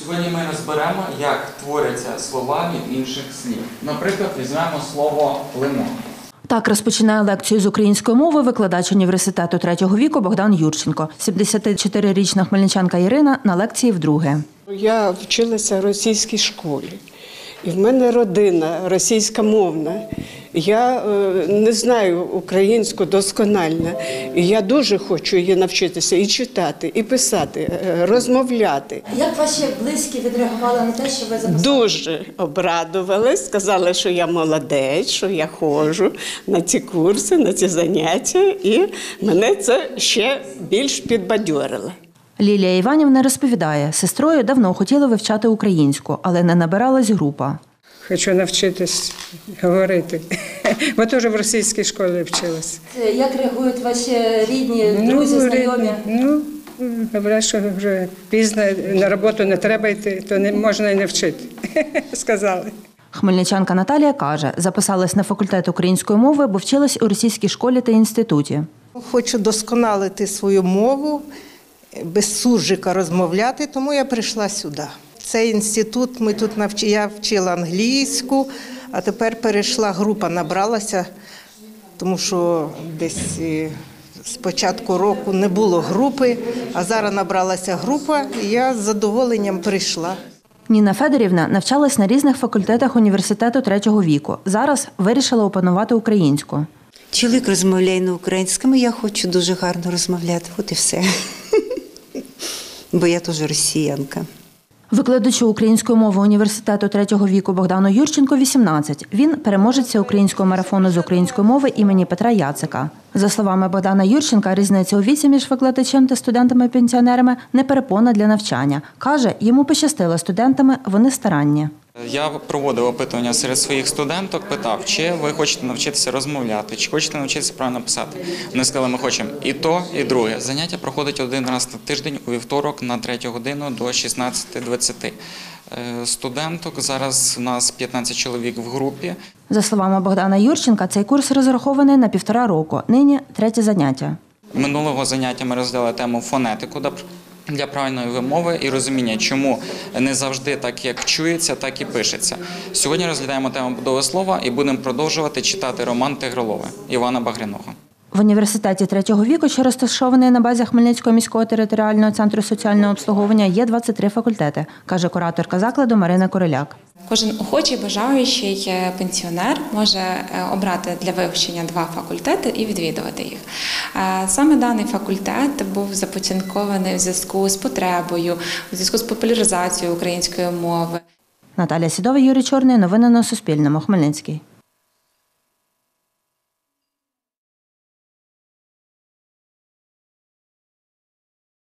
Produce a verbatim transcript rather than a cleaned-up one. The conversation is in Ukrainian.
Сьогодні ми розберемо, як творяться слова від інших слів. Наприклад, візьмемо слово «лимон». Так розпочинає лекцію з української мови викладач університету третього віку Богдан Юрченко. сімдесятичотирирічна хмельничанка Ірина на лекції вдруге. Я вчилася в російській школі, і в мене родина російськомовна. Я е, не знаю українську досконально, і я дуже хочу її навчитися і читати, і писати, е, розмовляти. Як ваші близькі відреагували на те, що ви записали? Дуже обрадувались, сказали, що я молодець, що я ходжу на ці курси, на ці заняття, і мене це ще більш підбадьорило. Лілія Іванівна розповідає, сестрою давно хотіла вивчати українську, але не набиралась група. Хочу навчитись говорити, бо теж в російській школі вчилась. Як реагують ваші рідні, друзі, знайомі? Ну, говорять, що вже пізно, на роботу не треба йти, то не можна і не вчити, сказали. Хмельничанка Наталія каже, записалась на факультет української мови, бо вчилась у російській школі та інституті. Хочу досконалити свою мову, без суржика розмовляти, тому я прийшла сюди. Цей інститут, ми тут навчили, я вчила англійську, а тепер перейшла, група набралася, тому що десь з початку року не було групи, а зараз набралася група, і я з задоволенням прийшла. Ніна Федорівна навчалась на різних факультетах університету третього віку. Зараз вирішила опанувати українську. Чоловік розмовляє на українському, я хочу дуже гарно розмовляти, от і все. Бо я теж росіянка. Викладачу української мови університету третього віку Богдану Юрченко – вісімнадцять. Він переможець українського марафону з української мови імені Петра Яцика. За словами Богдана Юрченка, різниця у віці між викладачем та студентами-пенсіонерами не перепона для навчання. Каже, йому пощастило студентами, вони старанні. Я проводив опитування серед своїх студенток, питав, чи ви хочете навчитися розмовляти, чи хочете навчитися правильно писати. Вони сказали, ми хочемо і то, і друге. Заняття проходить один раз на тиждень у вівторок на третю годину до шістнадцяти двадцяти. Студенток зараз у нас п'ятнадцять чоловік в групі. За словами Богдана Юрченка, цей курс розрахований на півтора року. Нині третє заняття. Минулого заняття ми роздали тему фонетику для правильної вимови і розуміння, чому не завжди так, як чується, так і пишеться. Сьогодні розглядаємо тему будови слова і будемо продовжувати читати роман «Тигролове» Івана Багряного. В університеті третього віку, що розташований на базі Хмельницького міського територіального центру соціального обслуговування, є двадцять три факультети, каже кураторка закладу Марина Куриляк. Кожен охочий, бажаючий пенсіонер може обрати для вивчення два факультети і відвідувати їх. Саме даний факультет був започаткований в зв'язку з потребою, у зв'язку з популяризацією української мови. Наталія Сідова, Юрій Чорний. Новини на Суспільному. Хмельницький.